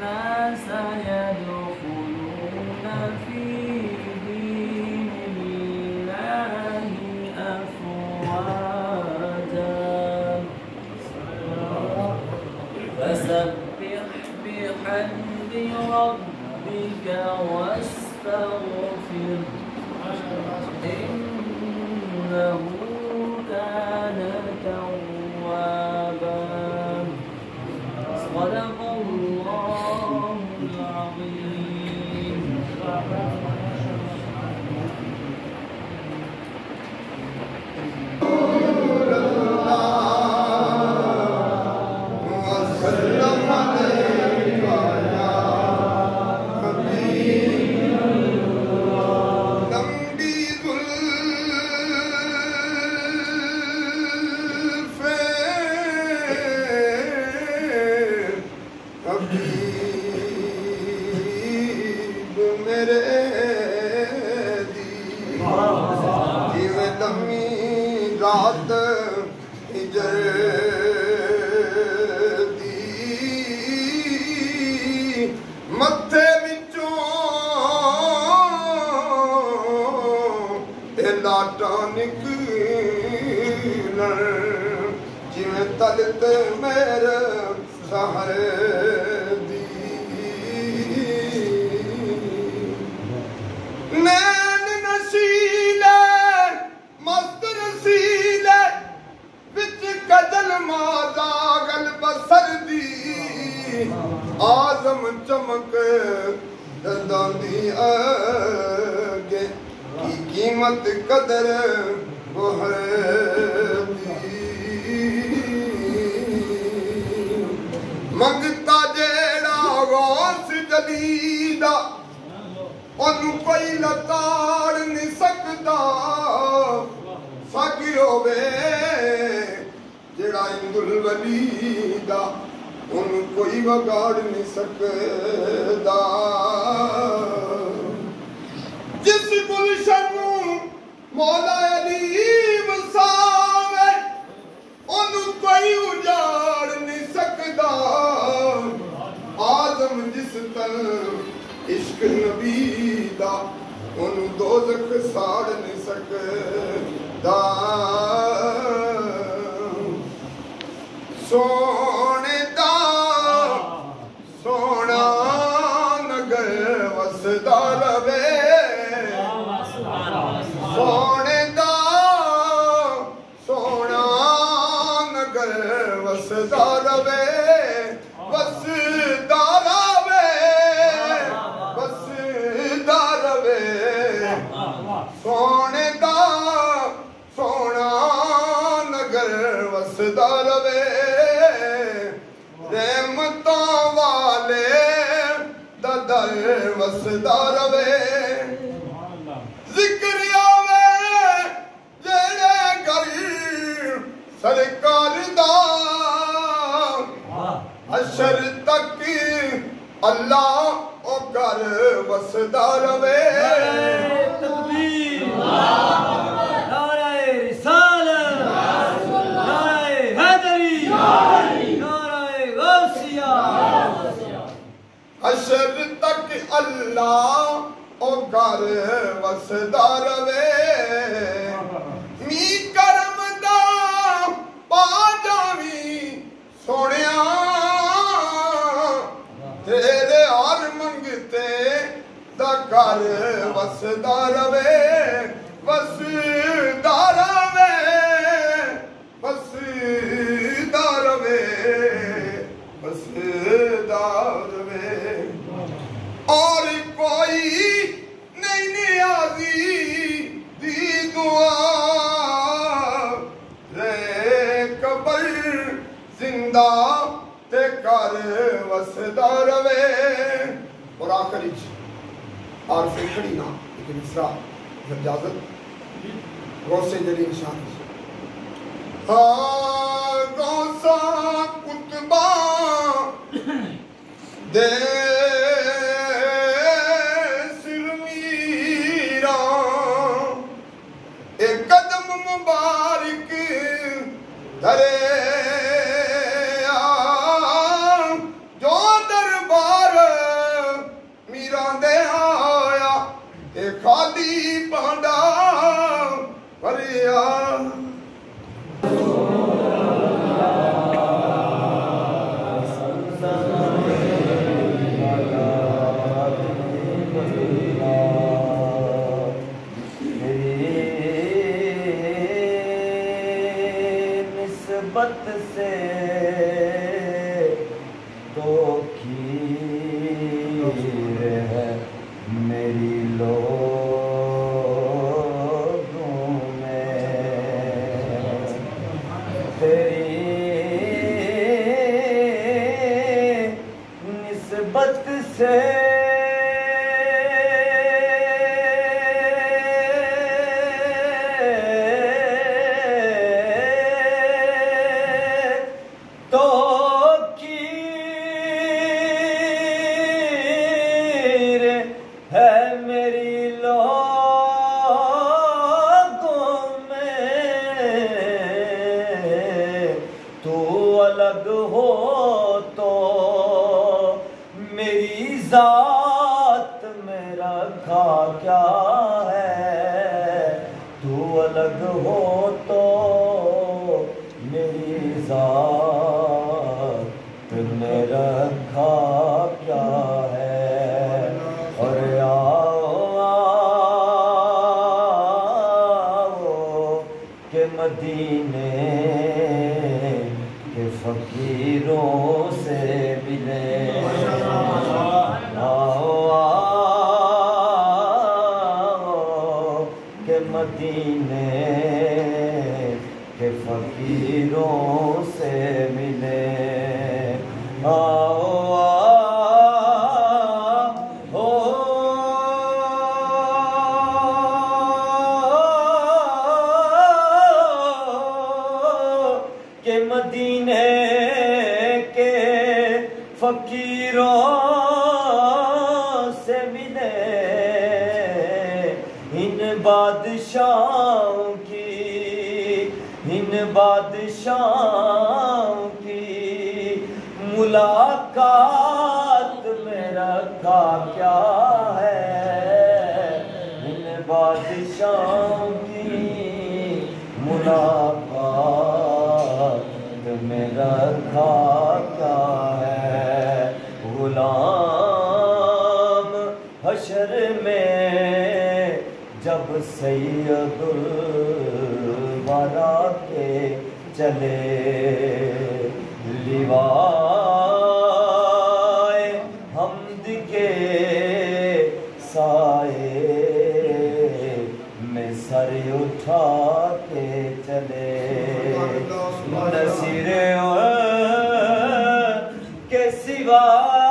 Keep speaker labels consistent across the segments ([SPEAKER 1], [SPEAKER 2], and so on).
[SPEAKER 1] الناس يدخلون في دين الله أفواجا فسبح بحمد ربك واستغفره إنه كان توابا صدق الله العظيم.
[SPEAKER 2] रात हिजर दी मत्थे विचों लाटा निकलन जिवें तलत मेरे सहरे दी नैन नशीले मस्त रसीले विच कजल मादा गल बसर दी आजम चमक दंदां दी अगे की कीमत कदर बोहर दी मंगता जेड़ा गौस जलीदा ओनू कोई लताड़ नहीं सकदा साकी होवे जेड़ा इंदुल वली दा ओनू कोई वगाड़ नहीं सकदा जिस गुलशन नू मौला अली वसावे ओनू कोई उजाड़ नहीं सकदा आजम जिस तन इश्क नबी दा ओनू दोज़ख साड़ नहीं सकदा सोने दा सोना नगर वसदा रवे सोने दा सोना नगर वसदा रवे वसदा रवे वसदा रवे सोने दा सोना नगर वसदा रवे रहमतों वाले दा दर वसदा रवे जिक्र आवे जेड़े घर सरकार दा हशर तक अल्लाह ओ घर वसदा रवे
[SPEAKER 1] तकबीर नारे रिसालत नारे हैदरी नारे गौसिया
[SPEAKER 2] हशर तक अल्लाह ओ घर वसदा रवे मी करम दा पा जावी सोनिया तेरे हर मंगते दा घर वसदा रवे वसदा रवे वसदा रवे वसदा रवे और कोई नहीं नियाज़ी दी दुआ रे कबर जिंदा ते कर वसदा रवे और आखिरी और फिर खड़ी ना लेकिन इसरा इजाजत गौसे जली निशान हाँ गौसा कुतबा दे सिरमीरा एक कदम मुबारक धरे जो दरबार पीरां दे आया ते खाली भांडा भरिया
[SPEAKER 1] निस्बत से तो खीर है मेरी लोगों में तेरी निस्बत से अलग हो तो मेरी जात में रखा क्या है तू अलग हो तो मेरी जात में रखा क्या है और आओ के मदीने फकीरों से मिले आओ के मदीने के फकीरों से मिले आओ के मदीने के फकीरों से मिले इन बादशाहों की मुलाकात में रखा क्या है इन बादशाहों की मुलाकात में रखा क्या है गुलाम हशर में जब सैयदुल वरा के चले लिवाए हमद के साए में सर उठा के चले नसीर के सिवा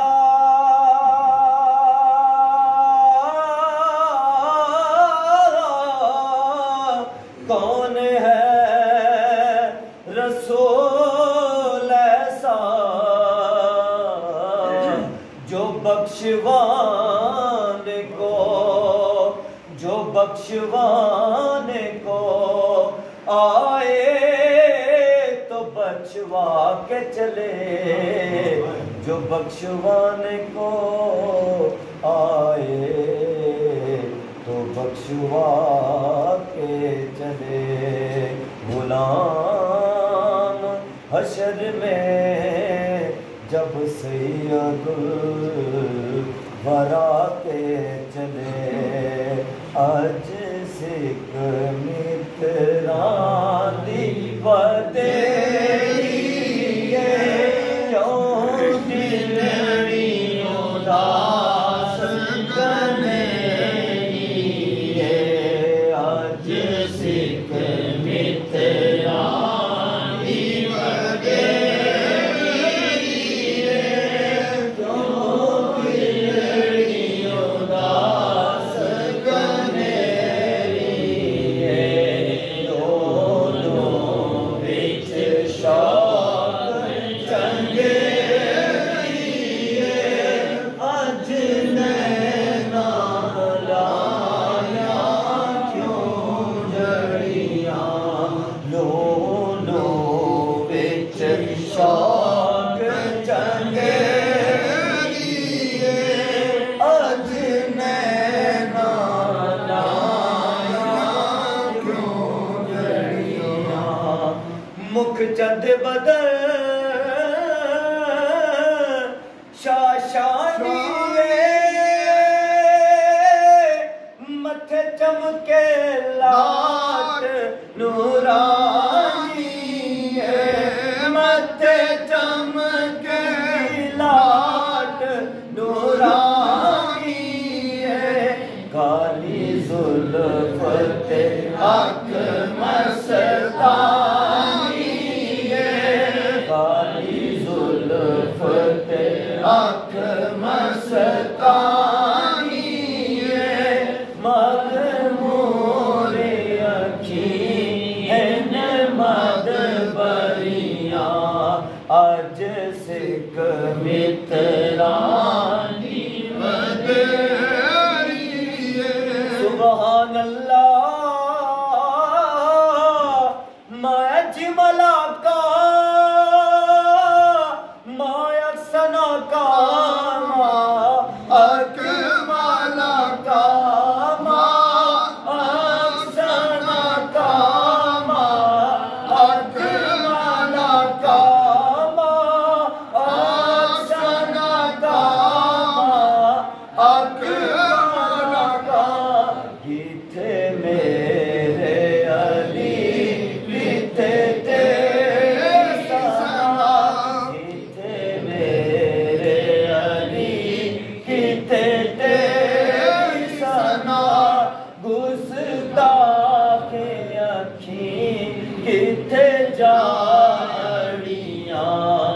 [SPEAKER 1] कौन है रसूल ऐसा जो बख्शवाने को आए तो बख्शवा के चले जो बख्शवाने को आए तो बख्शवा के चले गुलाम हशर में जब सैयदुल वरा के चले आज सिख मित्रानी बदेरी क्यों दिलड़ी उदास कनेरी आज सिख मित्रानी बदेरी क्यों दिलड़ी उदास कनेरी
[SPEAKER 3] शानी मथे चमके लाट नूरानी मथे चमके लाट नूरानी काली जुल्फ ते आँख मस्तानी काली जुल्फ ते आँख मस्तानी मद मोरे अखी है नमद बरिया आज सिक मित्रानी सुभान अल्लाह मैं जिमला का माया सना का अकमाला का सना का अकमाला का सना का अकमाला का गीते मेरे अली गीते तेरे सना गीते मेरे अली गीते तेरे सना गुस्ताखे अखी गीते जाड़ियां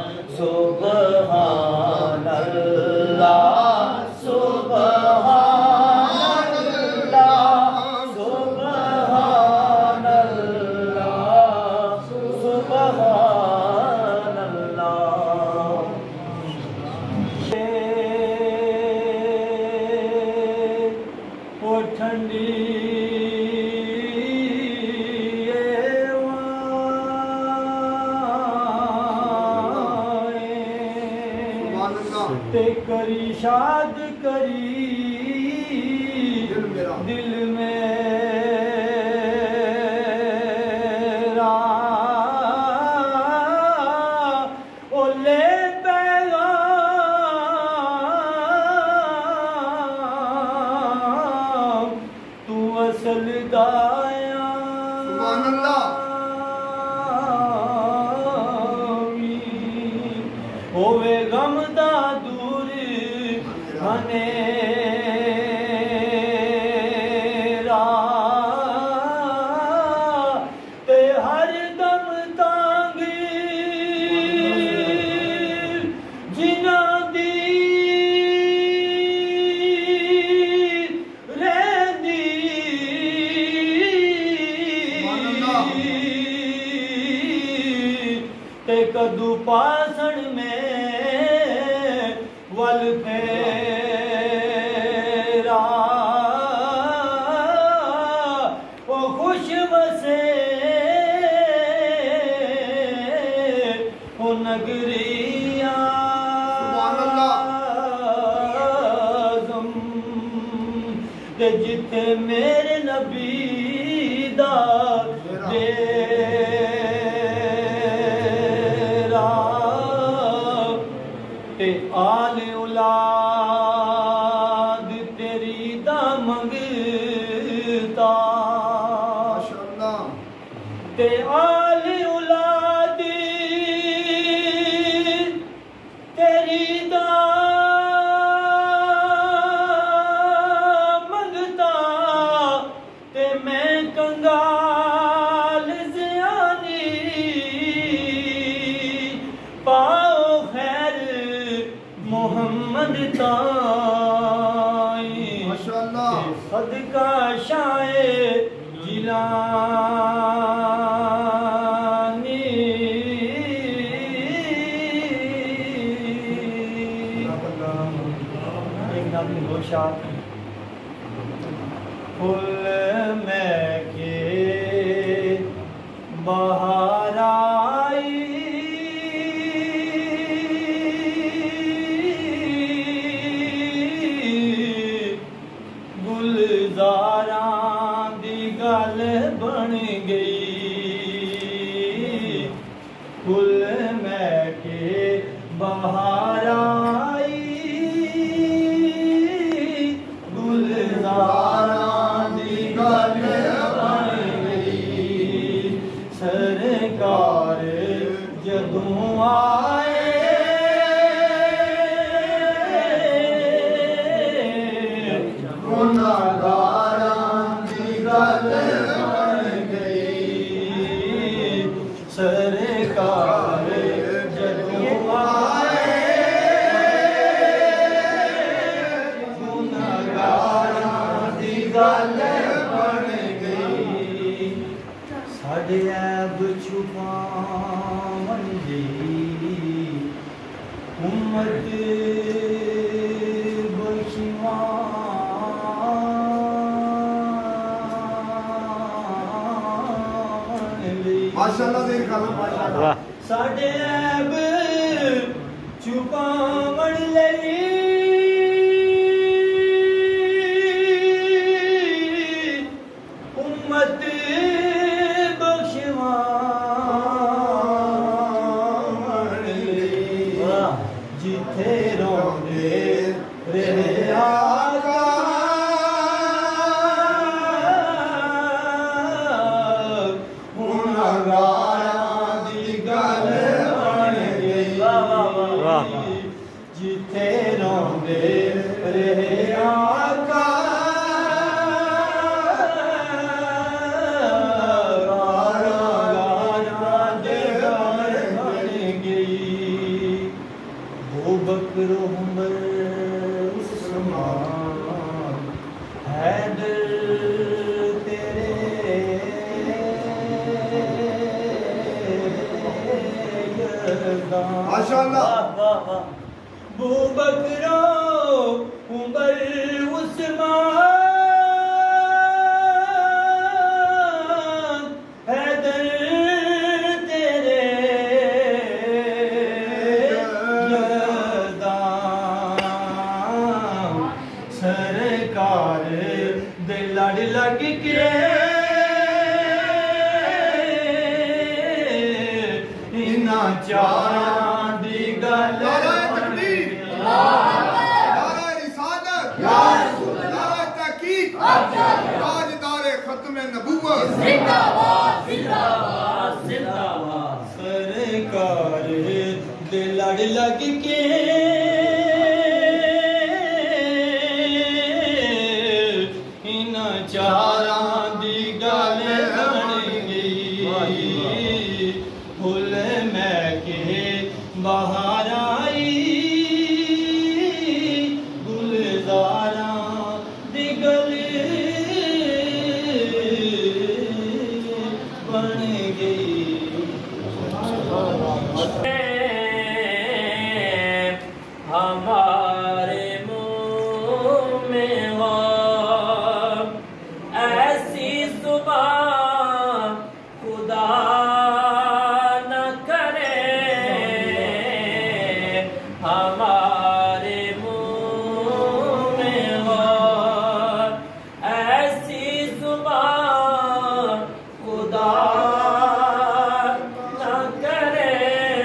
[SPEAKER 3] सुबहान अल्लाह सुबहान अल्लाह सुबहान अल्लाह सुबहान अल्लाह ओ ठंडी ते करी शाद करी दिल मेरा ओले पैगाम तू असल दाया
[SPEAKER 2] सुभान अल्लाह
[SPEAKER 3] होवे गम दा दूर हनेरा ते हर दम तांगी जिना दी रहंदी ते कदू पासण में वल फेरा ओ खुश बसे ओ नगरिया आज़म ते जिथे मेरे नबी दा डेरा ते आल औलाद तेरी दा मंगता
[SPEAKER 2] माशाअल्लाह
[SPEAKER 3] ते आल औलाद तेरी दा मंगता ते मैं कंगाल ज़ियानी पाओ खैर मोहम्मद ताई
[SPEAKER 2] माशाअल्लाह
[SPEAKER 3] सदका शाए जिलानी एक नाम गोशा फुल में के बाहर आई गुलजारां दी गल बन गई फुल मैं के बाहर आई
[SPEAKER 2] माशाअल्लाह देर खाना माशाअल्लाह
[SPEAKER 3] वाह साडे ऐब छुपावण लई उम्मत बख्शवाण लई जिथे रोंदे रहे आका जिथे रोंदे रहे आका बन गई वो बकरो उमर उस्मान हैदर तेरे
[SPEAKER 2] माशाअल्लाह
[SPEAKER 3] वो बकरो उमर उस्मान हैदर तेरे यदां सरकार दे लड़ लग के इना चारां दी गल
[SPEAKER 2] ताजदारे खत्म नबूवत
[SPEAKER 1] जिंदाबाद जिंदाबाद
[SPEAKER 3] जिंदाबाद सरकार दे लड़ लग के इना चारां दी गल बन गई फुल महके बाहर आई गुलजारां दी गल बन गई हमारे मुंह में हो ऐसी जुबान खुदा न करे हमारे मुंह में हो ऐसी जुबान खुदा न करे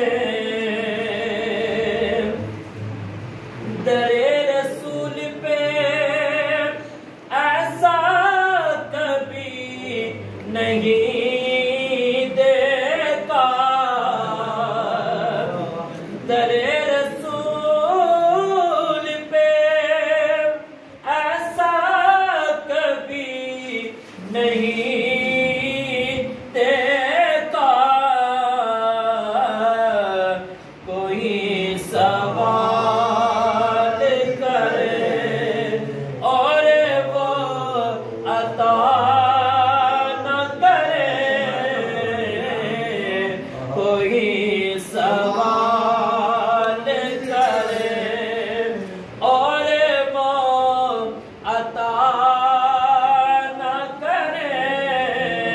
[SPEAKER 3] दरे रसूल पे ऐसा कभी नहीं देखा दरे रसूल पे ऐसा कभी नहीं देखा कोई सवाल करे और वो अता न करे कोई सवाल करे और वो अता न करे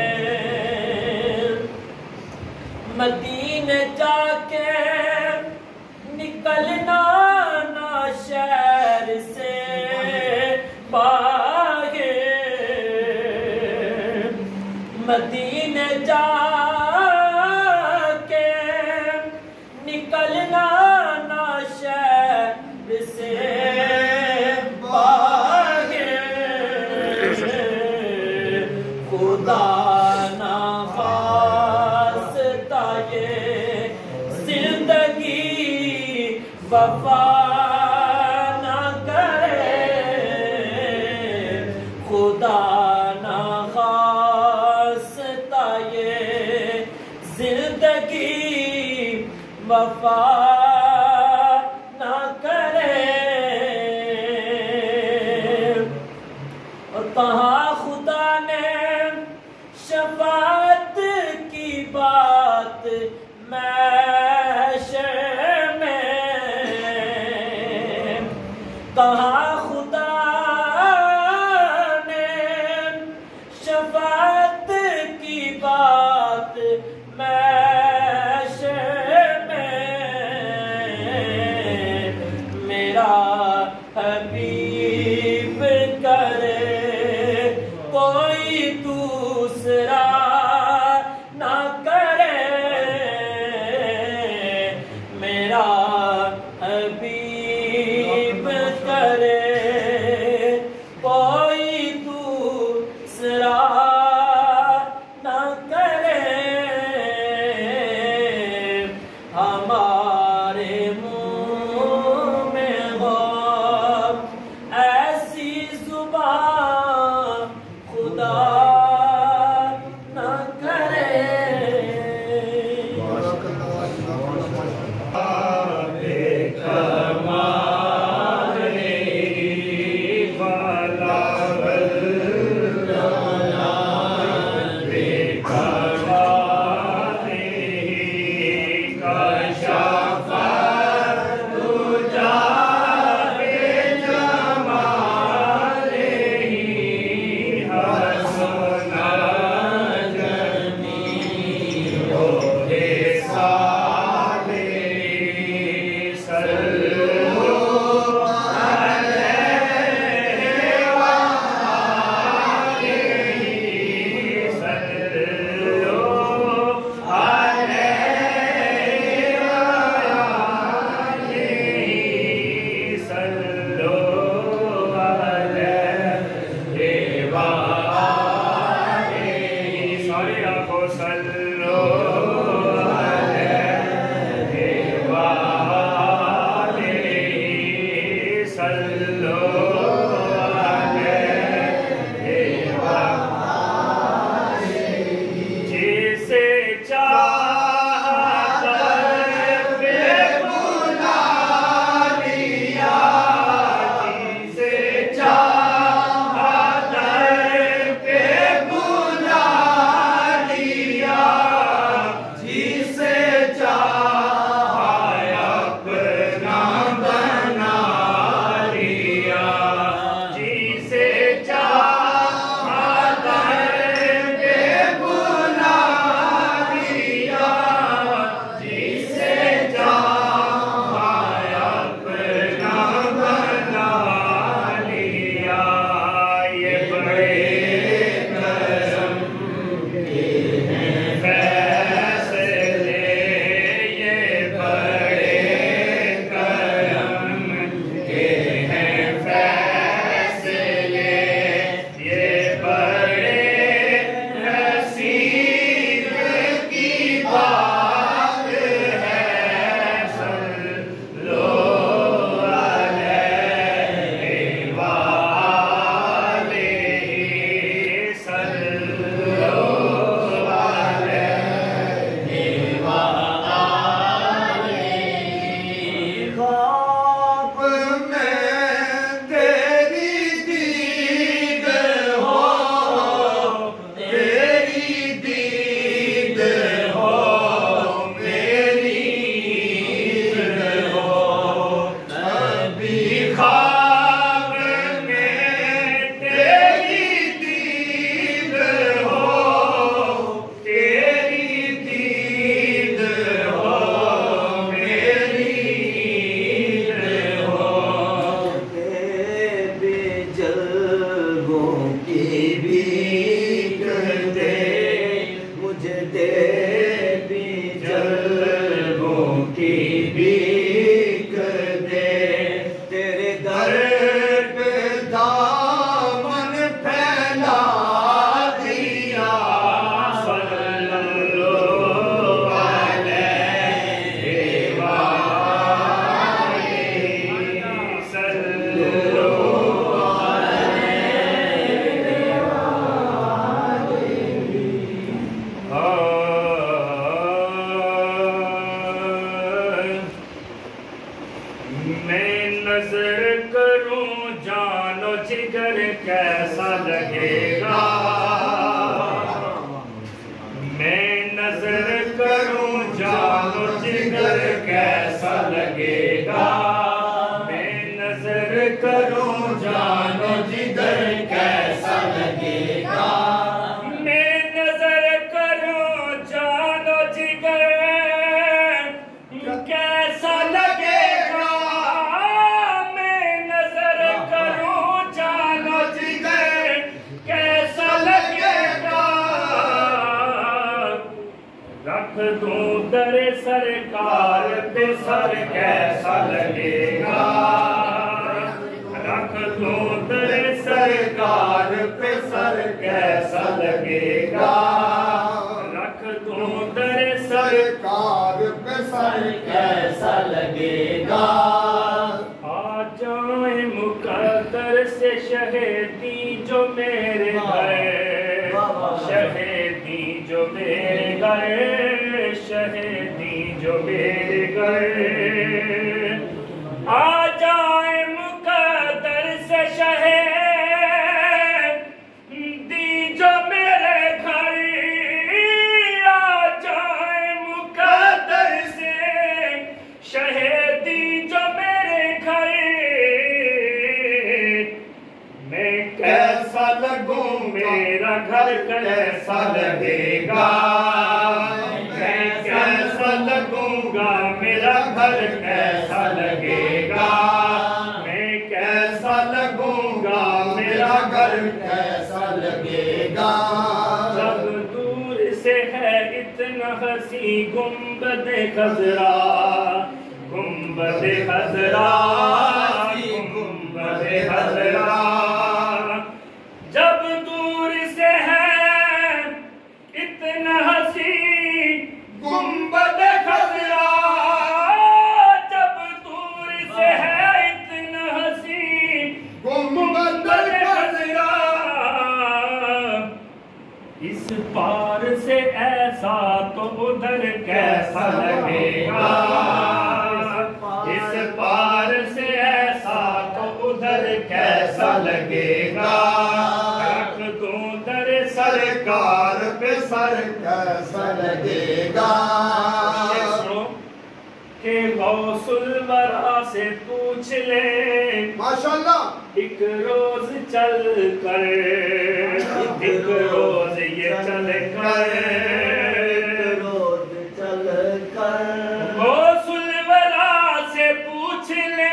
[SPEAKER 3] मदीने जाके निकलना ना शहर से बाहर मदीने जाके निकलना ना शहर से बाहर खुदा ना वास्ता ये जिंदगी वफा ना करे खुदा ना वास्ता ये जिंदगी वफा ना करे और कहाँ खुदा ने शफाअत की बात महशर में कहाँ खुदा ने शफाअत की बात हबीब करे कोई दूसरा ना करे, मेरा हबीब करे कोई दूसरा ना करे। हमारे मुंह में हो ऐसी जुबान खुदा ना करे।
[SPEAKER 1] कैसा लगेगा, मैं नजर करूं जानो जिगर कैसा लगेगा, मैं नजर करूं जानो जिगर कैसा लगेगा, मैं नजर करूं जानो जिगर कैसा लगेगा, मैं रख दूं दर सरकार पे सर कैसा लगेगा, रख दूं दर सरकार पे सर कैसा लगेगा, रख दूं दर
[SPEAKER 2] सरकार पे सर
[SPEAKER 3] कैसा लगेगा।
[SPEAKER 1] आ जाए मुकद्दर से शहीदी जो मेरे गए, शहीदी जो मेरे गए, शहीदी जो मेरे गए। आ जाए मुकद्दर से शहीदी जो मेरे घर, आ जाए मुकद्दर से शहीदी जो मेरे घर। मैं कैसा लगूं मेरा घर कैसा लगेगा, मैं कैसा लगूंगा मेरा घर कैसा लगेगा, मैं कैसा लगूंगा मेरा घर
[SPEAKER 2] कैसा लगेगा।
[SPEAKER 1] जब दूर से है इतना हंसी गुंबद खजरा, गुंबद खजरा, गुंबद खजरा। जब दूर से है इतना हंसी गुंबद खजरा, जब दूर से है इतना हंसी गुंबद खजरा। इस पार से ऐसा तो उधर कैसा लगेगा, इस पार से ऐसा तो उधर कैसा लगेगा। रख दूं दर सरकार पे सर
[SPEAKER 2] कैसा लगेगा।
[SPEAKER 1] के गौसुल वरा से पूछ ले,
[SPEAKER 2] माशाल्लाह।
[SPEAKER 1] एक रोज चल कर, एक रोज ये चल कर,
[SPEAKER 3] रोज चल कर
[SPEAKER 1] गौसुल वरा से पूछ ले,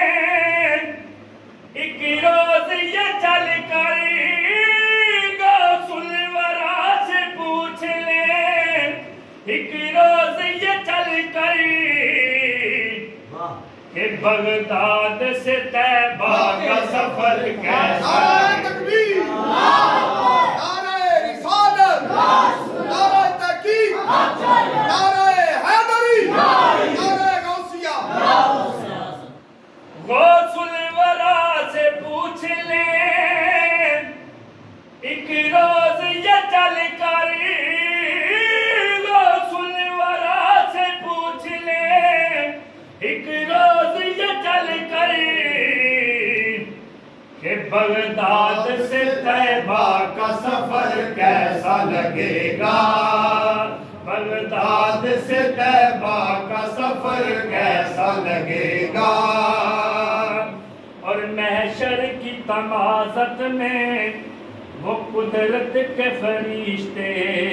[SPEAKER 1] एक रोज ये चल कर, गौसुल वरा से पूछ ले, एक रोज ये चल कर। कि बगदाद से तैबा का सफर कैसा,
[SPEAKER 2] नारे तकबीर, नारे रिसालत, नारे तहकीक, नारे हैदरी, नारे गौसिया।
[SPEAKER 1] गौसुल वरा से पूछ ले, एक रोज ये चल कर, गौसुल वरा से पूछ ले, एक रोज ये चल कर। कि बगदाद से तैबा का सफर कैसा लगेगा, बगदाद से तैबा का सफर कैसा लगेगा। और महशर की तमाज़त में वो कुदरत के फरिश्ते,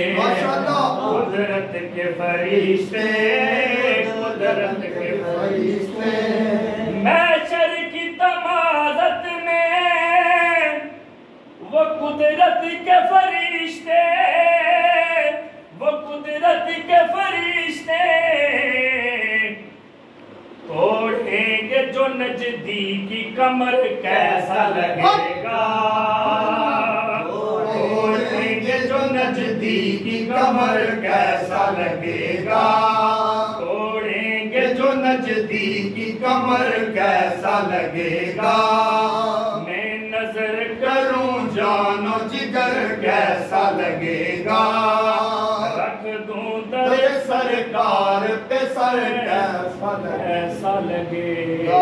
[SPEAKER 1] कुदरत के फरिश्ते, कुदरत के फरिश्ते। महशर की तमाज़त में वो कुदरत के फरिश्ते, वो कुदरत के फरिश्ते तोड़ेंगे जो नजदीकी कमर कैसा लगेगा, तोड़ेंगे जो नजदीकी कमर कैसा लगेगा, तोड़ेंगे जो नजदीकी कमर कैसा लगेगा। मैं नजर करूं जानो जिगर कैसा लगेगा, रख दूं दर सरकार पे सर कैसा लगेगा।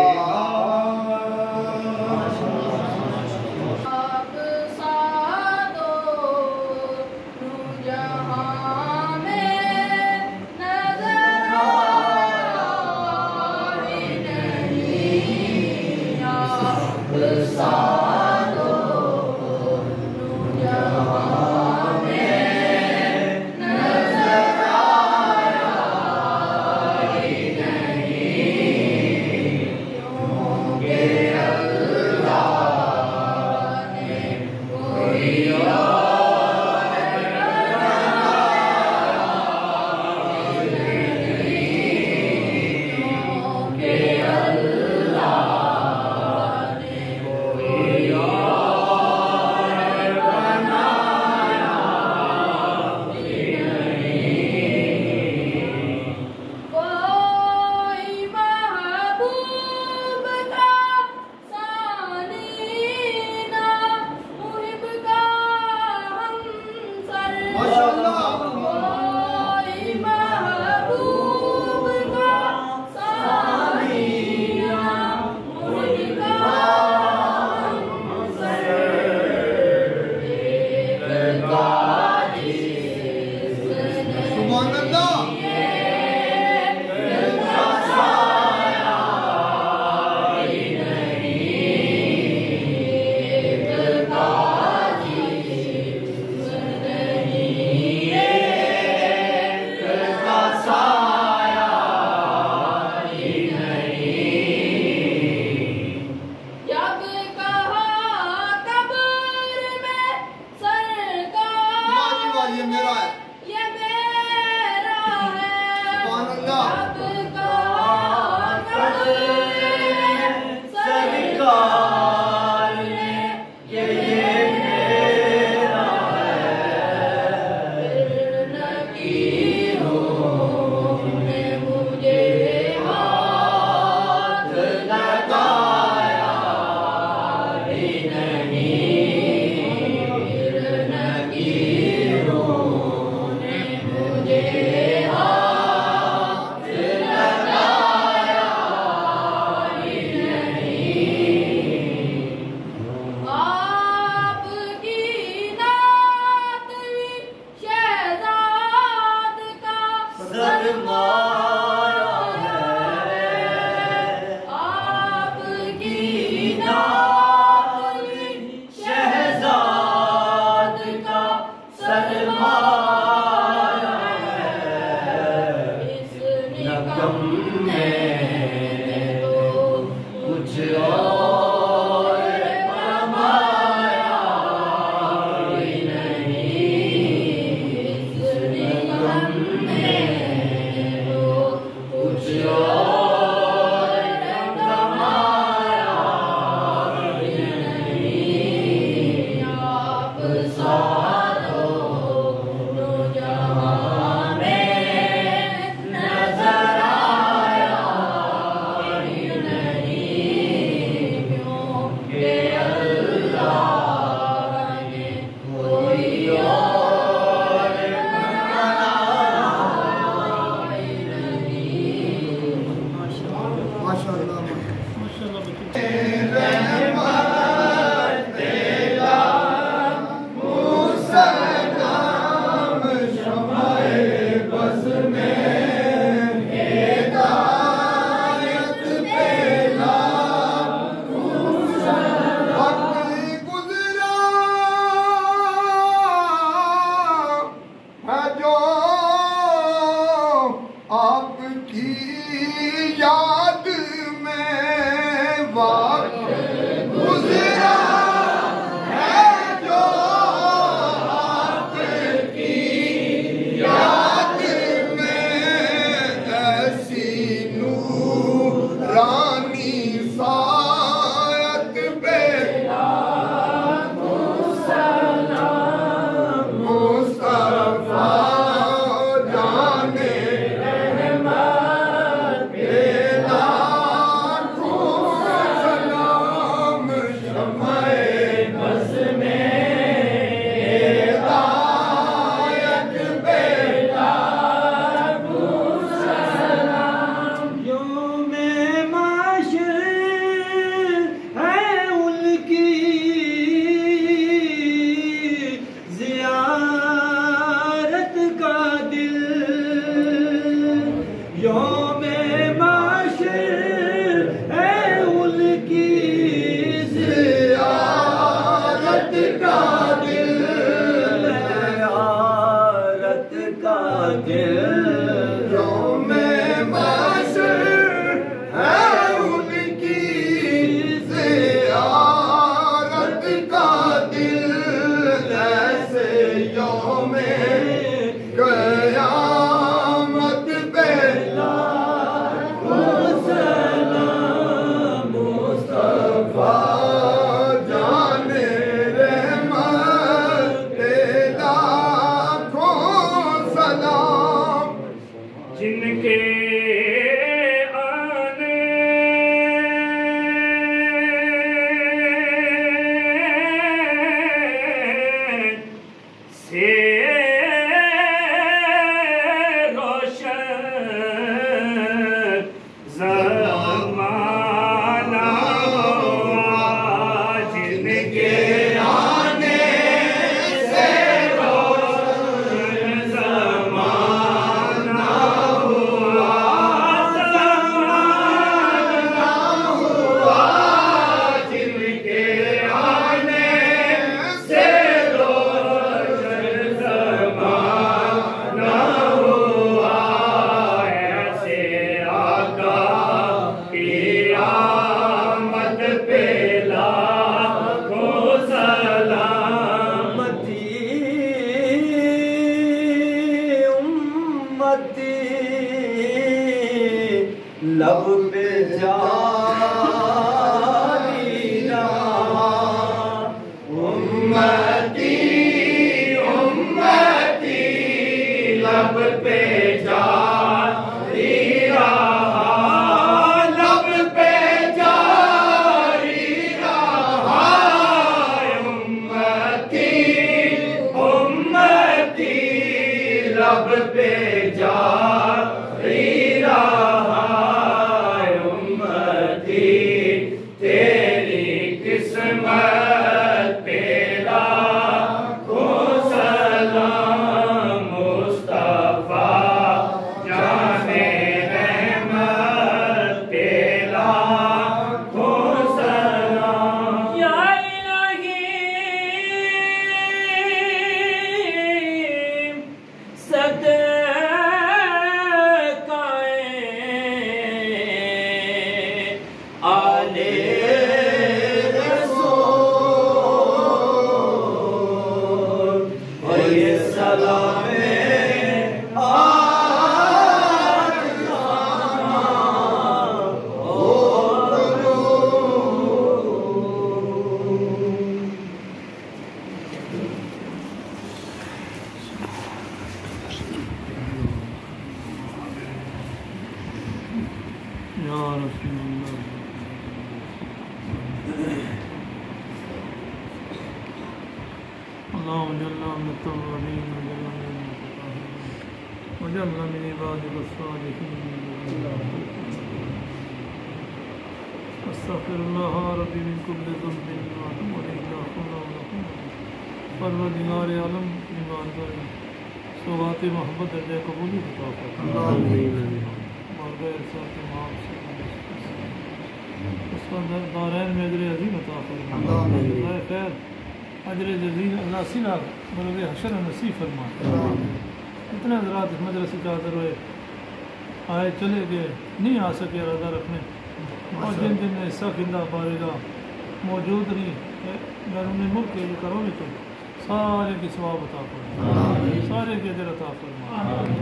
[SPEAKER 4] चले गए नहीं आ सके इरादा रखने और जिन जिन हिस्सा खिंदा बारेगा मौजूद नहीं बैरून मुल्क के जो करोगे तो सारे की सवाब अता फरमा सारे के अजर अता फरमा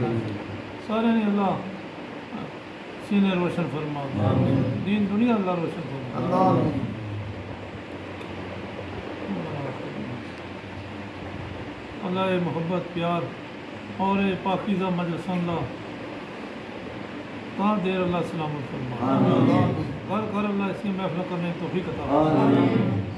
[SPEAKER 4] सारे ने अल्लाह सीने रोशन फरमा दीन दुनिया अल्लाह रोशन फरमा अल्लाह मोहब्बत प्यार और पाकीज़ा मजलिस अल्लाह कहाँ देर अल्लाह सलामत फरमा घर घर अल्लाह इसकी महफिल करने की तौफीक अता फरमा